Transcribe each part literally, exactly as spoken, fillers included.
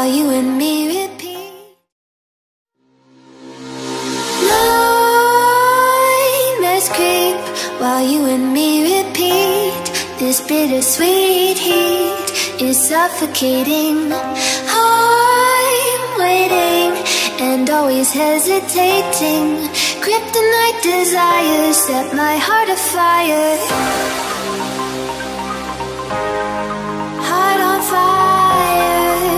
while you and me repeat. Nightmares creep while you and me repeat. This bittersweet heat is suffocating. I'm waiting and always hesitating. Kryptonite desires set my heart afire. Heart on fire.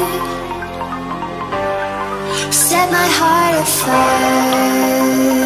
Set my heart afire.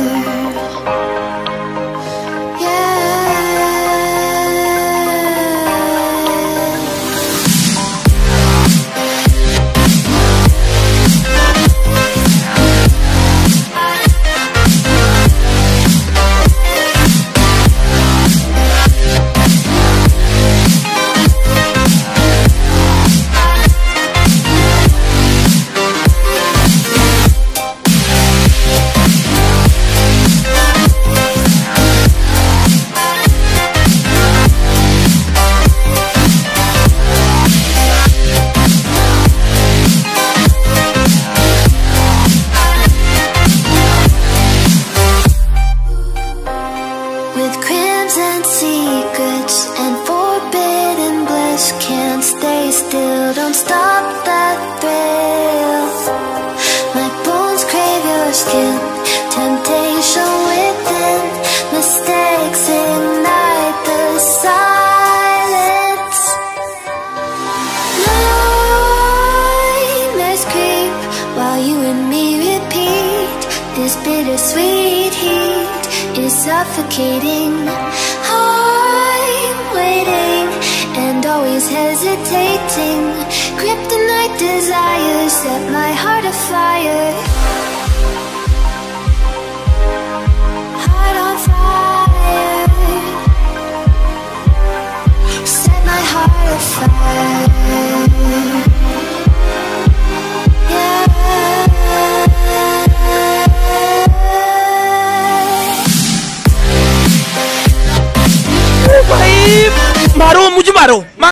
Suffocating. I'm waiting and always hesitating. Kryptonite desires set my heart afire. Heart on fire. Set my heart afire. भाई मारो मुझे मारो मा...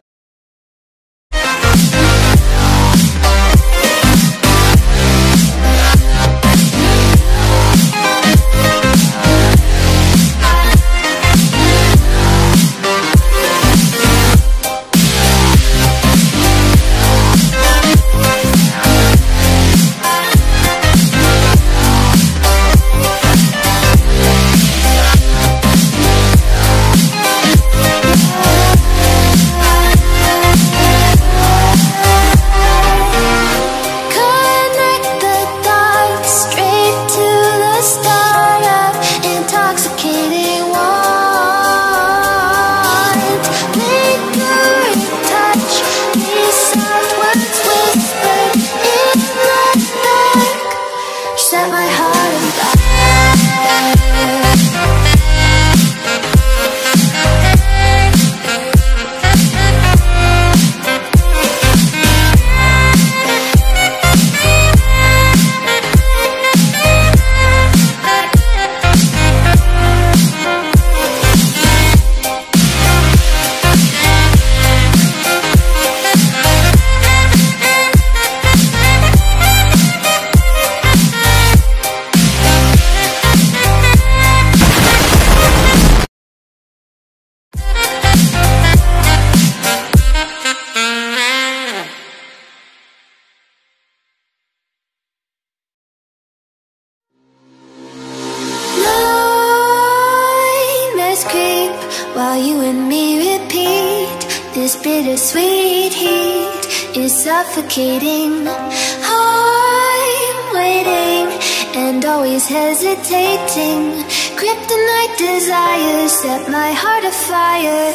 While you and me repeat, this bittersweet heat is suffocating. I'm waiting and always hesitating. Kryptonite desires set my heart afire.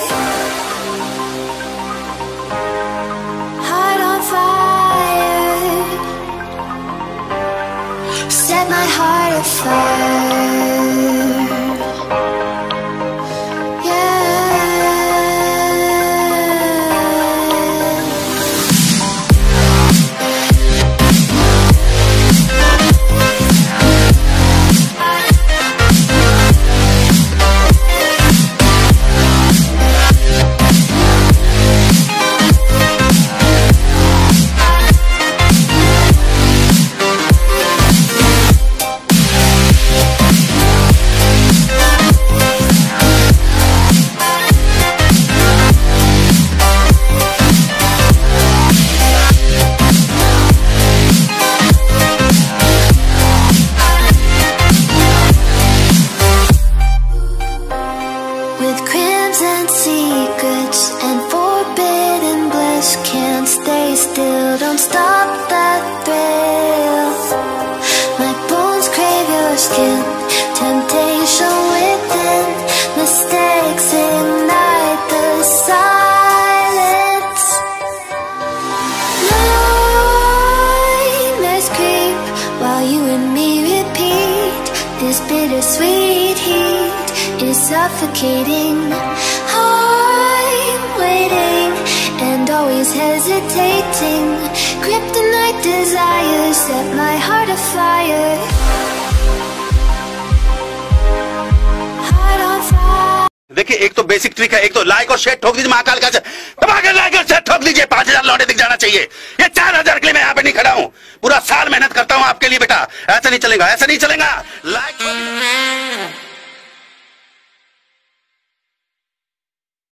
Heart on fire. Set my heart afire. crimes and secrets and forbidden bliss. Can't stay still, don't stop that thrill. My bones crave your skin, temptation within. Mistakes ignite the silence. Nightmares creep while you and me repeat. This bittersweet heat is suffocating. I'm waiting and always hesitating. Kryptonite desires set my heart afire. Heart on fire. देखिए, एक तो basic trick है, एक तो like और share ठोक दीजिए महाकाल का, दबा के लाइक और शेयर ठोक दीजिए। पांच हजार लौटे दिख जाना चाहिए। ये चार हजार के लिए मैं यहाँ पे नहीं खड़ा हूँ, पूरा साल मेहनत करता हूँ आपके लिए बेटा। ऐसा नहीं चलेगा, ऐसा नहीं चलेगा। लाइक